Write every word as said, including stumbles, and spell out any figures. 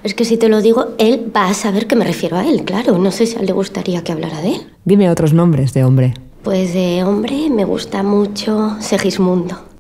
Es que si te lo digo, él va a saber que me refiero a él, claro. No sé si a él le gustaría que hablara de él. Dime otros nombres de hombre. Pues de hombre me gusta mucho Segismundo.